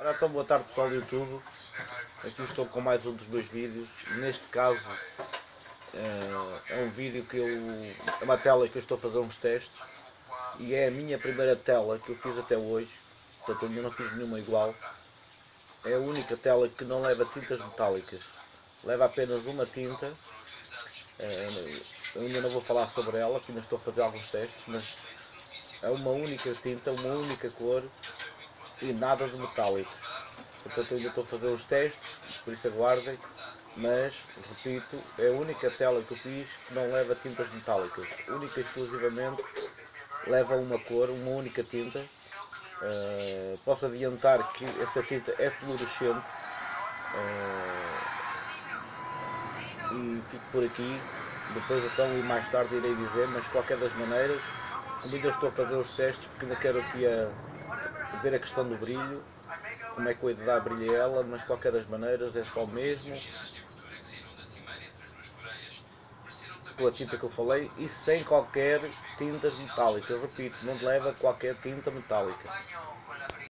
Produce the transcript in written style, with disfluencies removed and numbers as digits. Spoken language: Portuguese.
Ora, então boa tarde pessoal do YouTube, aqui estou com mais um dos meus vídeos. Neste caso é um vídeo que é uma tela que eu estou a fazer uns testes e é a minha primeira tela que eu fiz até hoje, portanto ainda não fiz nenhuma igual. É a única tela que não leva tintas metálicas, leva apenas uma tinta. Eu ainda não vou falar sobre ela, porque ainda estou a fazer alguns testes, mas é uma única tinta, uma única cor e nada de metálicos. Portanto eu ainda estou a fazer os testes, por isso aguardem, mas repito, é a única tela que eu fiz que não leva tintas metálicas, única e exclusivamente leva uma cor, uma única tinta. Posso adiantar que esta tinta é fluorescente, e fico por aqui, depois então e mais tarde irei dizer, mas de qualquer das maneiras, como ainda estou a fazer os testes, porque ainda quero aqui ver a questão do brilho, como é que eu hei de dar brilho a ela, mas de qualquer das maneiras é só o mesmo, com a tinta que eu falei e sem qualquer tintas metálicas, repito, não leva qualquer tinta metálica.